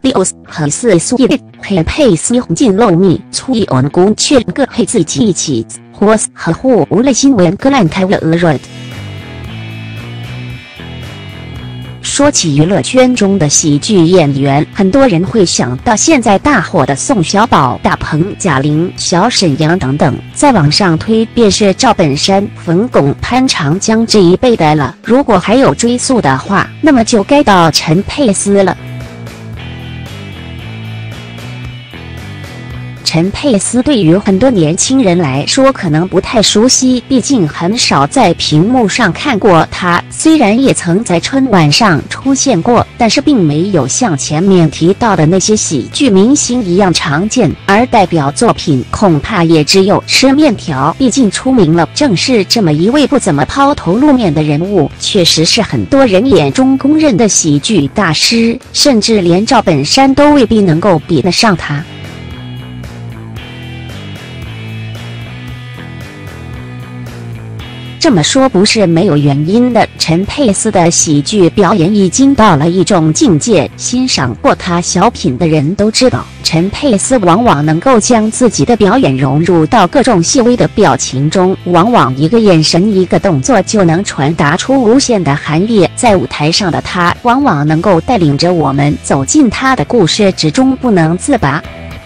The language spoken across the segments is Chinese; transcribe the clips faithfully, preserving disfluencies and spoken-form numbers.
六和四苏一黑配斯红尽露密粗一昂公却各配自己一起或和互无类新闻各烂开了鹅软。说起娱乐圈中的喜剧演员，很多人会想到现在大火的宋小宝、大鹏、贾玲、小沈阳等等，再往上推便是赵本山、冯巩、潘长江这一辈的了。如果还有追溯的话，那么就该到陈佩斯了。陈佩斯对于很多年轻人来说可能不太熟悉，毕竟很少在屏幕上看过他。虽然也曾在春晚上出现过，但是并没有像前面提到的那些喜剧明星一样常见，而代表作品恐怕也只有吃面条。毕竟出名了，正是这么一位不怎么抛头露面的人物，确实是很多人眼中公认的喜剧大师，甚至连赵本山都未必能够比得上他。这么说不是没有原因的，陈佩斯的喜剧表演已经到了一种境界，欣赏过他小品的人都知道，陈佩斯往往能够将自己的表演融入到各种细微的表情中，往往一个眼神一个动作就能传达出无限的含义。在舞台上的他，往往能够带领着我们走进他的故事之中，不能自拔。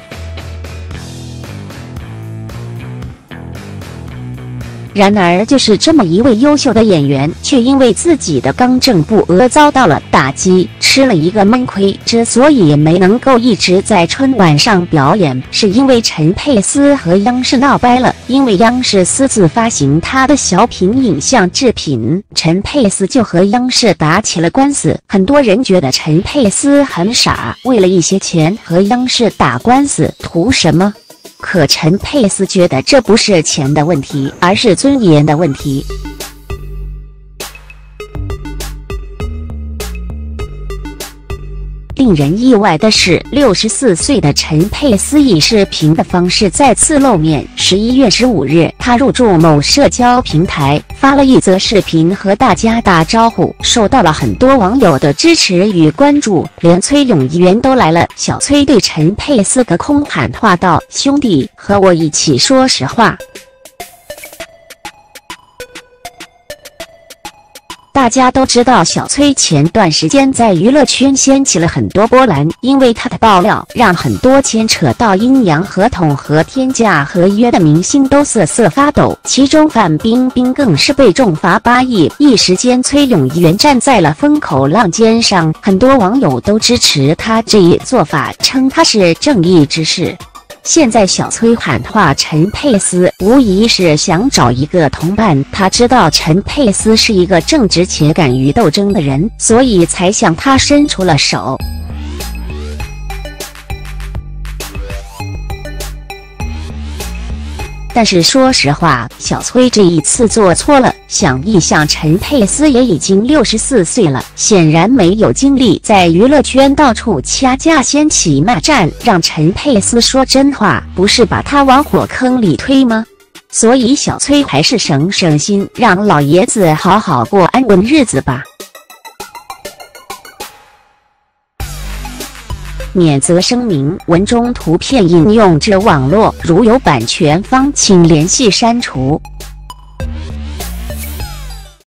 然而，就是这么一位优秀的演员，却因为自己的刚正不阿遭到了打击，吃了一个闷亏。之所以没能够一直在春晚上表演，是因为陈佩斯和央视闹掰了。因为央视私自发行他的小品影像制品，陈佩斯就和央视打起了官司。很多人觉得陈佩斯很傻，为了一些钱和央视打官司，图什么？可陈佩斯觉得这不是钱的问题，而是尊严的问题。令人意外的是，六十四岁的陈佩斯以视频的方式再次露面。十一月十五日，他入驻某社交平台，发了一则视频和大家打招呼，受到了很多网友的支持与关注，连崔永元都来了。小崔对陈佩斯隔空喊话道：“兄弟，和我一起说实话。”大家都知道，小崔前段时间在娱乐圈掀起了很多波澜，因为他的爆料，让很多牵扯到阴阳合同和天价合约的明星都瑟瑟发抖。其中范冰冰更是被重罚八亿，一时间崔永元站在了风口浪尖上，很多网友都支持他这一做法，称他是正义之士。现在小崔喊话陈佩斯，无疑是想找一个同伴。他知道陈佩斯是一个正直且敢于斗争的人，所以才向他伸出了手。但是说实话，小崔这一次做错了。想一想，陈佩斯也已经六十四岁了，显然没有精力在娱乐圈到处掐架掀起骂战，让陈佩斯说真话，不是把他往火坑里推吗？所以小崔还是省省心，让老爷子好好过安稳日子吧。免责声明：文中图片引用至网络，如有版权方请联系删除。